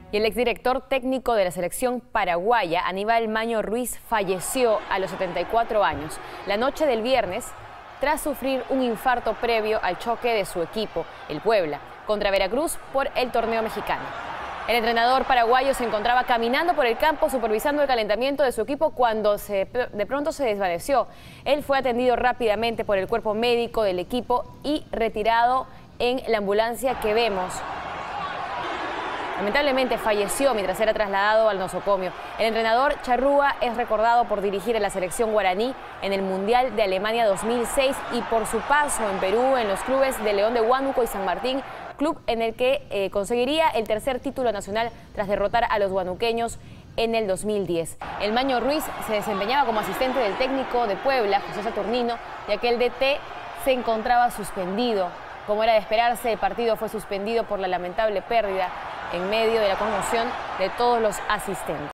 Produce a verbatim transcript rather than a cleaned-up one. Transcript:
Y el exdirector técnico de la selección paraguaya, Aníbal Maño Ruiz, falleció a los setenta y cuatro años la noche del viernes tras sufrir un infarto previo al choque de su equipo, el Puebla, contra Veracruz por el torneo mexicano. El entrenador paraguayo se encontraba caminando por el campo supervisando el calentamiento de su equipo cuando se, de pronto se desvaneció. Él fue atendido rápidamente por el cuerpo médico del equipo y retirado en la ambulancia que vemos. Lamentablemente falleció mientras era trasladado al nosocomio. El entrenador Charrúa es recordado por dirigir a la selección guaraní en el Mundial de Alemania dos mil seis y por su paso en Perú en los clubes de León de Huánuco y San Martín, club en el que eh, conseguiría el tercer título nacional tras derrotar a los huanuqueños en el dos mil diez. El Maño Ruiz se desempeñaba como asistente del técnico de Puebla, José Saturnino, ya que el D T se encontraba suspendido. Como era de esperarse, el partido fue suspendido por la lamentable pérdida en medio de la conmoción de todos los asistentes.